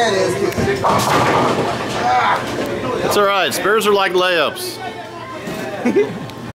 that is. It's alright, spares are like layups.